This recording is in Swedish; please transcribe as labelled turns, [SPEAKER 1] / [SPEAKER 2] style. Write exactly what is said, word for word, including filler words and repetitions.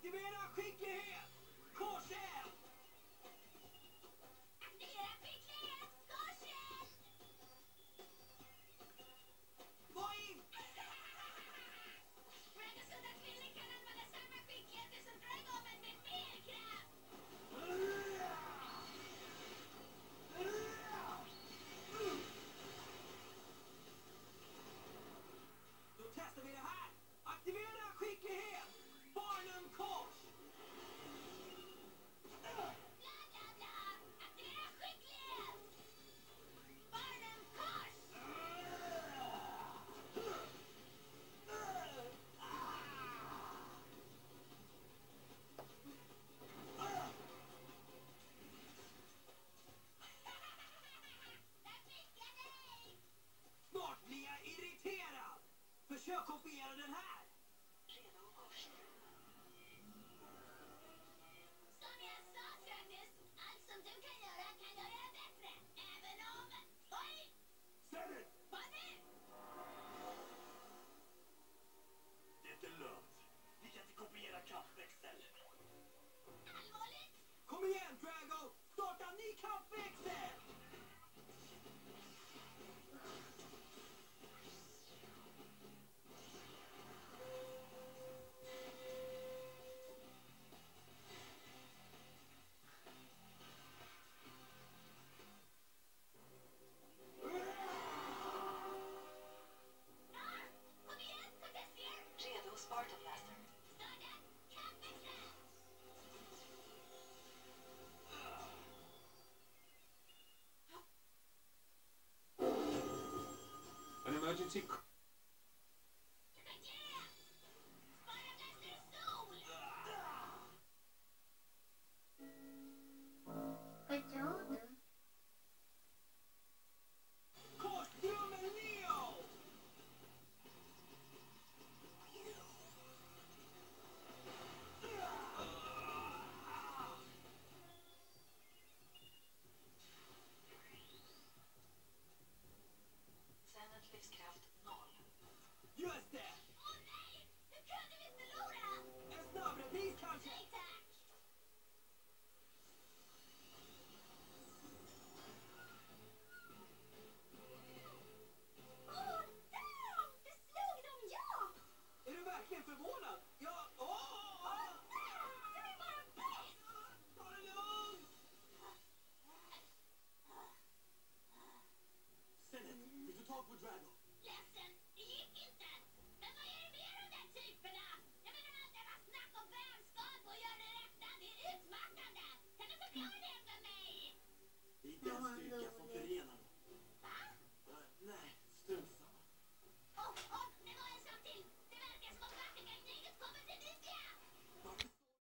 [SPEAKER 1] Aktivera skicklighet! Korset!
[SPEAKER 2] Aktivera skicklighet! Korset!
[SPEAKER 1] Vad in?
[SPEAKER 2] Dragasunda tvilling kan använda samma skickligheter som Dragomen med mer kraft!
[SPEAKER 1] Då testar vi det här! Aktivera skicklighet! Barnum-kors!
[SPEAKER 2] Bla bla bla! Aktivera skicklighet! Barnum-kors! Där fick jag dig!
[SPEAKER 1] Snart blir jag irriterad! Försök kopiera den här!
[SPEAKER 2] Redo kors. Som jag sa, Stratus, allt som du kan göra kan jag göra bättre. Även om... Oj!
[SPEAKER 1] Sätt!
[SPEAKER 2] Vad nu?
[SPEAKER 3] Det är lugnt. Vi kan inte kopiera kampväxel.
[SPEAKER 2] Allvarligt?
[SPEAKER 1] Kom igen, Drago! Starta ny kampväxel!
[SPEAKER 2] Ja, kom igen, Contestier!
[SPEAKER 4] Redo Spartan Blaster.
[SPEAKER 2] Starta kampväxeln!
[SPEAKER 5] An emergency